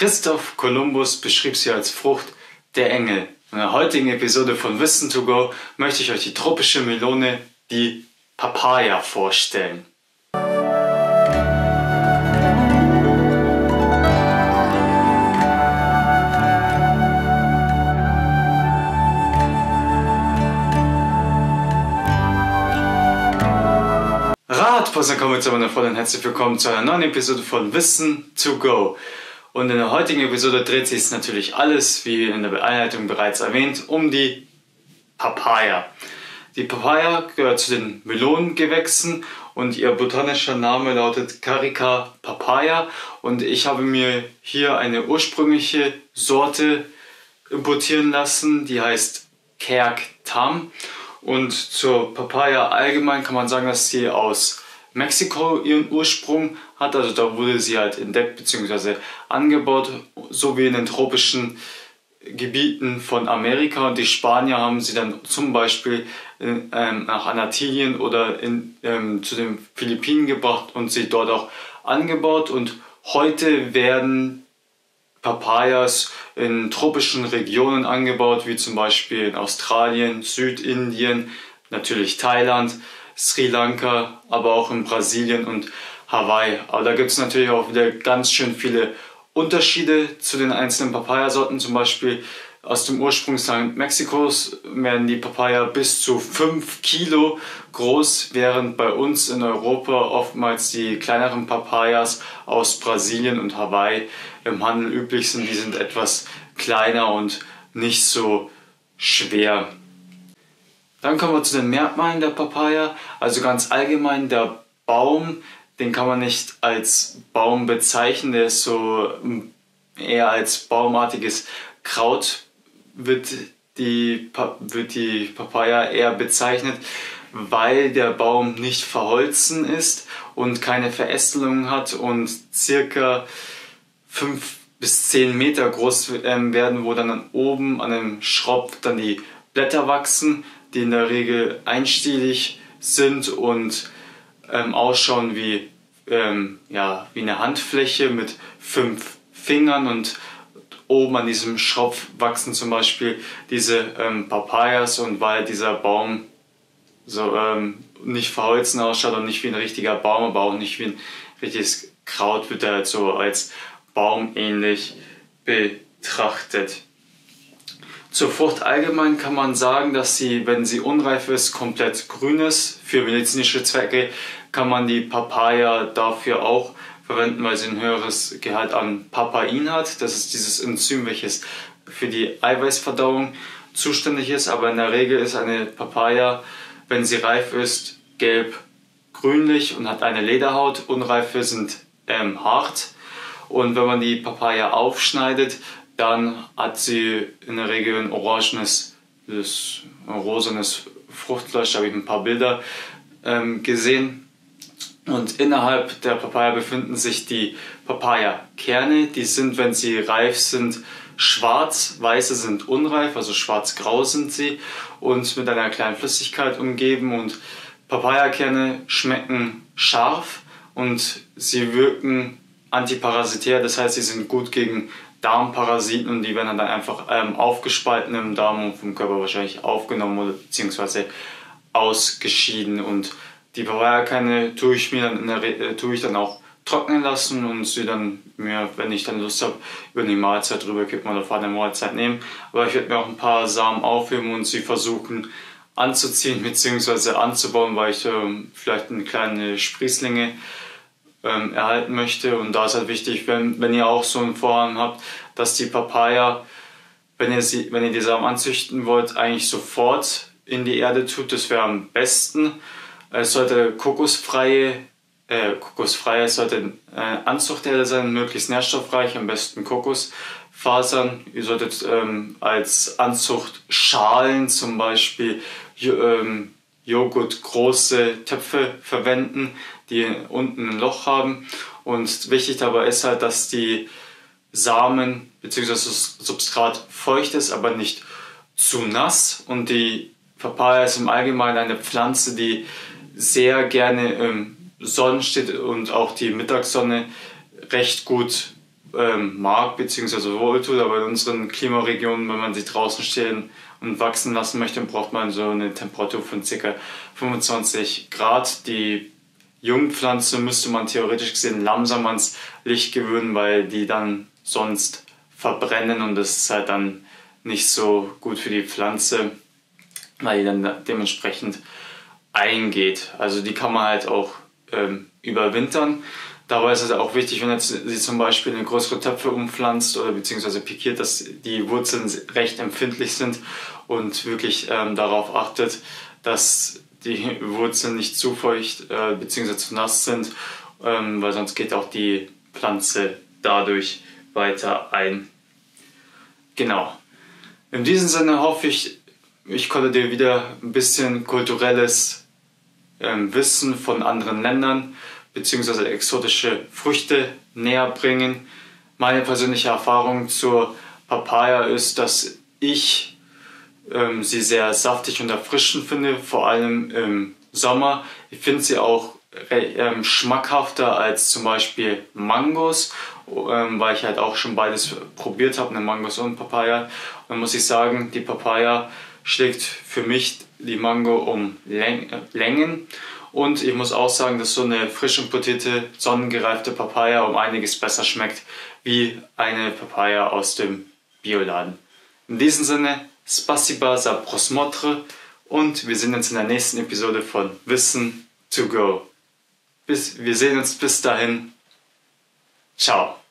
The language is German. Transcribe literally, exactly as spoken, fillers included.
Christoph Kolumbus beschrieb sie als Frucht der Engel. In der heutigen Episode von Wissen to go möchte ich euch die tropische Melone, die Papaya, vorstellen. Radposten, kommen wir zu meiner Freundin. Herzlich willkommen zu einer neuen Episode von Wissen to go. Und in der heutigen Episode dreht sich natürlich alles, wie in der Einleitung bereits erwähnt, um die Papaya. Die Papaya gehört zu den Melonengewächsen und ihr botanischer Name lautet Carica papaya. Und ich habe mir hier eine ursprüngliche Sorte importieren lassen, die heißt Kerk Tam. Und zur Papaya allgemein kann man sagen, dass sie aus Mexiko ihren Ursprung hat. Also da wurde sie halt entdeckt bzw. angebaut, so wie in den tropischen Gebieten von Amerika. Und die Spanier haben sie dann zum Beispiel in, ähm, nach Anatolien oder in, ähm, zu den Philippinen gebracht und sie dort auch angebaut. Und heute werden Papayas in tropischen Regionen angebaut, wie zum Beispiel in Australien, Südindien, natürlich Thailand, Sri Lanka, aber auch in Brasilien und Hawaii. Aber da gibt es natürlich auch wieder ganz schön viele Unterschiede zu den einzelnen Papayasorten. Zum Beispiel aus dem Ursprungsland Mexikos werden die Papaya bis zu fünf Kilo groß, während bei uns in Europa oftmals die kleineren Papayas aus Brasilien und Hawaii im Handel üblich sind. Die sind etwas kleiner und nicht so schwer. Dann kommen wir zu den Merkmalen der Papaya. Also ganz allgemein, der Baum, den kann man nicht als Baum bezeichnen, der ist so eher als baumartiges Kraut, wird die, wird die Papaya eher bezeichnet, weil der Baum nicht verholzen ist und keine Verästelung hat und circa fünf bis zehn Meter groß werden, wo dann oben an dem Schropp dann die Blätter wachsen, die in der Regel einstielig sind und ähm, ausschauen wie, ähm, ja, wie eine Handfläche mit fünf Fingern, und oben an diesem Schropf wachsen zum Beispiel diese ähm, Papayas, und weil dieser Baum so ähm, nicht verholzen ausschaut und nicht wie ein richtiger Baum, aber auch nicht wie ein richtiges Kraut, wird er halt so als baumähnlich betrachtet. Zur Frucht allgemein kann man sagen, dass sie, wenn sie unreif ist, komplett grün ist. Für medizinische Zwecke kann man die Papaya dafür auch verwenden, weil sie ein höheres Gehalt an Papain hat. Das ist dieses Enzym, welches für die Eiweißverdauung zuständig ist. Aber in der Regel ist eine Papaya, wenn sie reif ist, gelb-grünlich und hat eine Lederhaut. Unreife sind ähm, hart. Und wenn man die Papaya aufschneidet, dann hat sie in der Regel ein orangenes, das, ein rosanes Fruchtfleisch. Da habe ich ein paar Bilder ähm, gesehen. Und innerhalb der Papaya befinden sich die Papaya-Kerne. Die sind, wenn sie reif sind, schwarz. Weiße sind unreif, also schwarz-grau sind sie und mit einer kleinen Flüssigkeit umgeben. Und Papaya-Kerne schmecken scharf und sie wirken antiparasitär. Das heißt, sie sind gut gegen Darmparasiten und die werden dann einfach ähm, aufgespalten im Darm und vom Körper wahrscheinlich aufgenommen oder beziehungsweise ausgeschieden. Und die Papaya-Kerne tue ich mir dann in der Re tue ich dann auch trocknen lassen und sie dann mir, wenn ich dann Lust habe, über die Mahlzeit drüber kippen oder vor der Mahlzeit nehmen. Aber ich werde mir auch ein paar Samen aufheben und sie versuchen anzuziehen bzw. anzubauen, weil ich ähm, vielleicht eine kleine Sprießlinge ähm, erhalten möchte. Und da ist halt wichtig, wenn, wenn ihr auch so ein Vorhaben habt, dass die Papaya, wenn ihr, sie, wenn ihr die Samen anzüchten wollt, eigentlich sofort in die Erde tut. Das wäre am besten. Es sollte kokosfreie, äh, kokosfreie, es sollte äh, Anzuchterde sein, möglichst nährstoffreich, am besten Kokosfasern. Ihr solltet ähm, als Anzuchtschalen zum Beispiel ähm, Joghurt große Töpfe verwenden, die unten ein Loch haben. Und wichtig dabei ist halt, dass die Samen bzw. das Substrat feucht ist, aber nicht zu nass. Und die Papaya ist im Allgemeinen eine Pflanze, die sehr gerne im Sonnen steht und auch die Mittagssonne recht gut ähm, mag bzw. wohltut, aber in unseren Klimaregionen, wenn man sie draußen stehen und wachsen lassen möchte, braucht man so eine Temperatur von ca. fünfundzwanzig Grad. Die Jungpflanze müsste man theoretisch gesehen langsam ans Licht gewöhnen, weil die dann sonst verbrennen und das ist halt dann nicht so gut für die Pflanze, weil die dann dementsprechend eingeht. Also die kann man halt auch ähm, überwintern. Dabei ist es auch wichtig, wenn jetzt sie zum Beispiel in größere Töpfe umpflanzt oder beziehungsweise pikiert, dass die Wurzeln recht empfindlich sind und wirklich ähm, darauf achtet, dass die Wurzeln nicht zu feucht äh, beziehungsweise zu nass sind, ähm, weil sonst geht auch die Pflanze dadurch weiter ein. Genau. In diesem Sinne hoffe ich, ich konnte dir wieder ein bisschen kulturelles ähm, Wissen von anderen Ländern beziehungsweise exotische Früchte näher bringen. Meine persönliche Erfahrung zur Papaya ist, dass ich ähm, sie sehr saftig und erfrischend finde, vor allem im Sommer. Ich finde sie auch ähm, schmackhafter als zum Beispiel Mangos, ähm, weil ich halt auch schon beides probiert habe, eine Mangos und Papaya. Und dann muss ich sagen, die Papaya schlägt für mich die Mango um Läng Längen. Und ich muss auch sagen, dass so eine frisch importierte, sonnengereifte Papaya um einiges besser schmeckt wie eine Papaya aus dem Bioladen. In diesem Sinne, Spasiba za prosmotr und wir sehen uns in der nächsten Episode von Wissen to go. Bis, wir sehen uns bis dahin. Ciao.